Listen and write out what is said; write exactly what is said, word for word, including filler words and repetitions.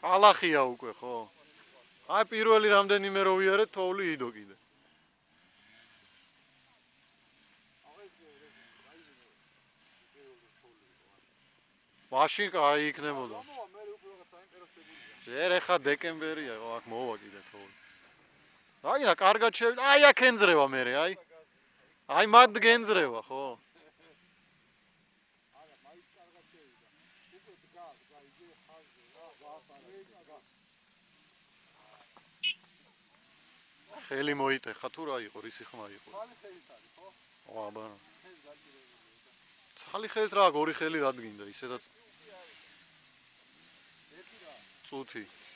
ალახია უკვე, ხო? აი პირველი რამდენიმე რო ვიარეთ, თოვლი იდო კიდე. მაშინ კაი იქნებოდა. ჯერ ეხა დეკემბერია, აქ მოვა კიდე თოვლი. აი და კარგად შევიდა. აი აქ ენძრევა მე, აი. აი მათ გენძრევა, ხო? ხელი მოიტეხა თუ რა იყო, რისი ხმა იყო? ცალი ხელით არის, ხო? ო, აბა. ცალი ხელით რა, ორი ხელი რადგინდა, ისედაც. წუთი.